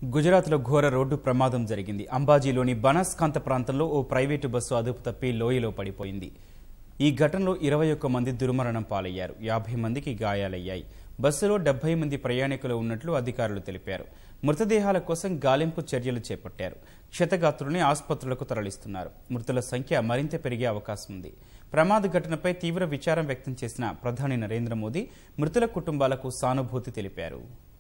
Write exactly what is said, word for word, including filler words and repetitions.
గుజరాత్లో ఘోర రోడ్డు ప్రమాదం జరిగింది. అంబాజీలోని బనస్కాంత ప్రాంతంలో ఓ ప్రైవేటు బస్సు అదుపు తప్పి లోయలో పడిపోయింది. ఈ ఘటనలో ఇరవై ఒక్క మంది దుర్మరణం పాలయ్యారు. యాభై మందికి గాయాలయ్యాయి. బస్సులో డెబ్బై మంది ప్రయాణికులు ఉన్నట్లు అధికారులు తెలిపారు. మృతదేహాల కోసం గాలింపు చర్యలు చేపట్టారు. క్షతగాత్రుల్ని ఆసుపత్రులకు తరలిస్తున్నారు. మృతుల సంఖ్య మరింత పెరిగే అవకాశం ఉంది. ప్రమాద ఘటనపై తీవ్ర విచారం వ్యక్తం చేసిన ప్రధాని నరేంద్ర మోదీ మృతుల కుటుంబాలకు సానుభూతి తెలిపారు.